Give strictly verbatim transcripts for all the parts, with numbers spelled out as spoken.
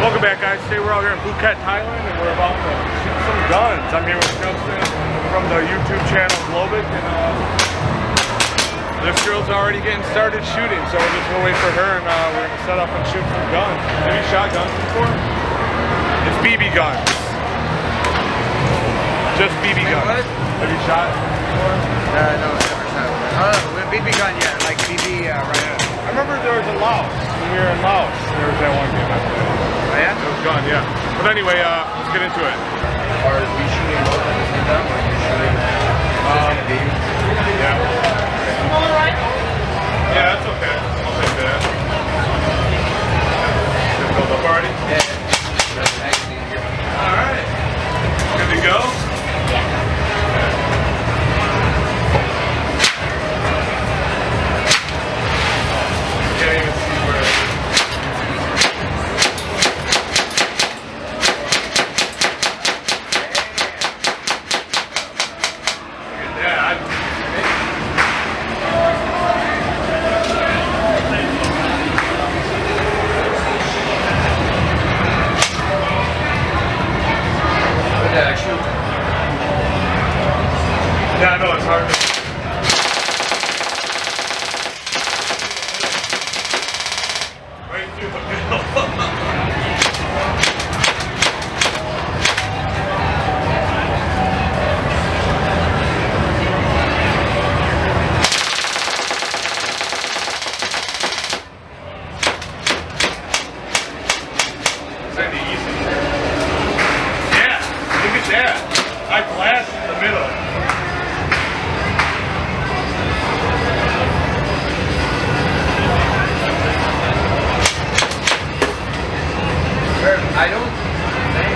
Welcome back, guys. Today we're out here in Phuket, Thailand, and we're about to shoot some guns. I'm here with Justin from the YouTube channel Globit, and uh, this girl's already getting started shooting, so we're just gonna wait for her, and uh, we're gonna set up and shoot some guns. Have you shot guns before? It's B B guns. Just B B guns. What? Have you shot before? Uh, no, never shot one. Oh, with B B gun, yeah, like B B uh, right now. I remember there was a Laos. When we were in Laos, there was that one game I played. Oh yeah? It was gun, yeah. But anyway, uh, let's get into it. Are we shooting both at the same time, or are you shooting Um, B? Yeah. Yeah, that's okay. I'll take that. Just build up already? Yeah. That's actually here. Alright. Good to go? Can't even see where it is. Yeah, I know, it's hard to... Right through the middle. Is that easy? Yeah, look at that. I blasted the middle. I don't think.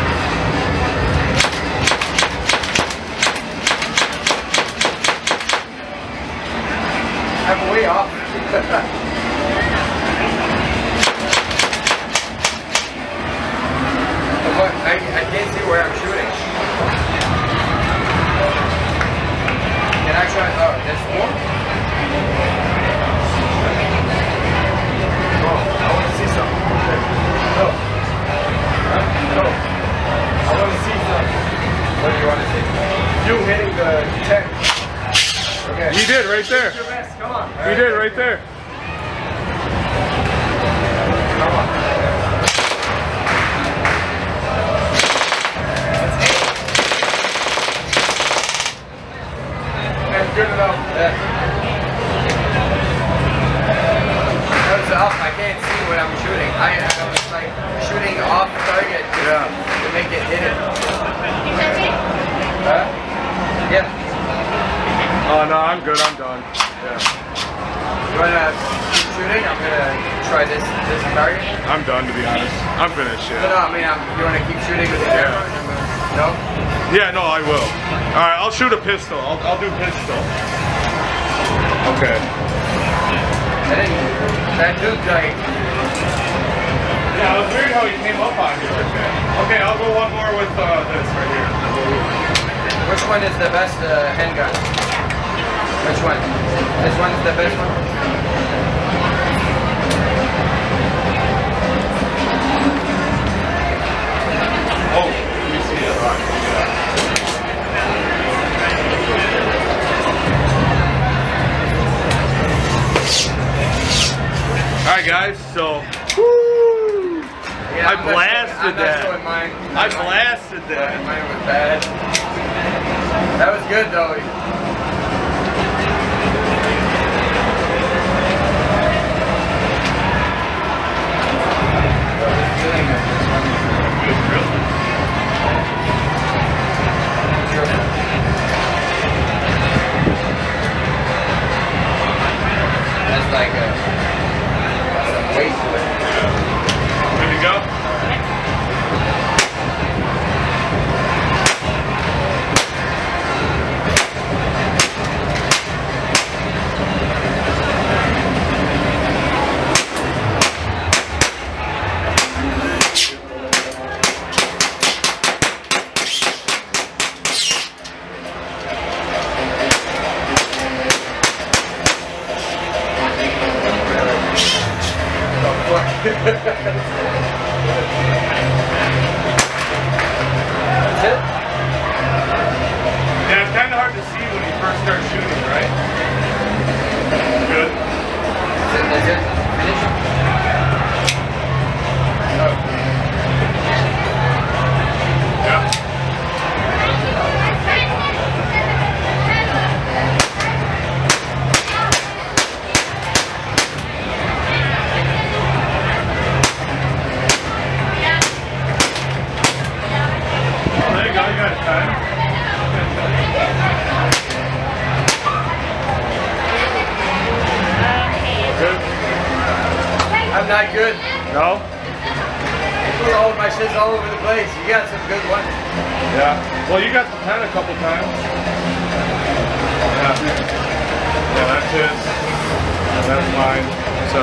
I'm way off. What? I, I can't see where I'm shooting. Can I try? Oh, there's one? Oh, I want to see something. Oh. No. I want to see something. What do you want to see? You hitting the tent. Okay. He did right there. Your best. Come on. He right. did right there. Come on. That's good enough. Yeah. That was off. I can't see what I'm shooting. I, I was like shooting off target to, Yeah. to make it hit it. Huh? Yeah. Oh no, I'm good. I'm done. Yeah. You wanna keep shooting? I'm gonna try this this target. I'm done, to be honest. I'm finished. No, Yeah. no. I mean, I'm, you wanna keep shooting with the camera? No. Yeah. No, I will. All right. I'll shoot a pistol. I'll I'll do pistol. Okay. I didn't. That dude like. Yeah, it was weird how he came up on you like that. Okay, I'll go one more with uh, this right here. Which one is the best uh, handgun? Which one? This one is the best one? Oh, let me see it. All right. All right, guys, so woo, Yeah, I I'm blasted not showing, I'm that. Not showing mine. I blasted that. Mine was bad. That was good though. That's like a some weight to it. Good to go? not good. No? All my shit's all over the place. You got some good ones. Yeah. Well, you got the pen a couple times. Yeah. Yeah, that's his. And that's mine. So.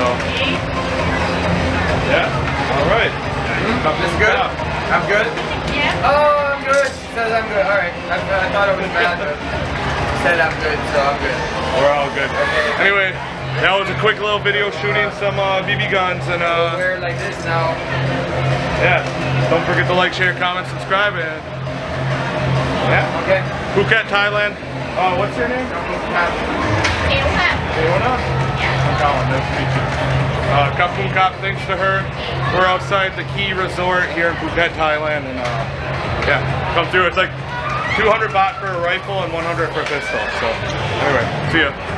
Yeah. All right. Mm-hmm. This good? I'm good? Yeah. Oh, I'm good. She says I'm good. All right. I, I thought it was bad, but she said I'm good, so I'm good. We're all good. Okay. Anyway, that was a quick little video shooting some uh, B B guns and uh. We're like this now. Yeah. Don't forget to like, share, comment, subscribe, and yeah. Okay. Phuket, Thailand. Uh, what's your name? Ewa. Leona? I'm Colin. Nice to meet you. Uh, Kapung Kap, thanks to her. We're outside the Key Resort here in Phuket, Thailand, and uh, yeah, come through. It's like two hundred baht for a rifle and one hundred for a pistol. So anyway, see ya.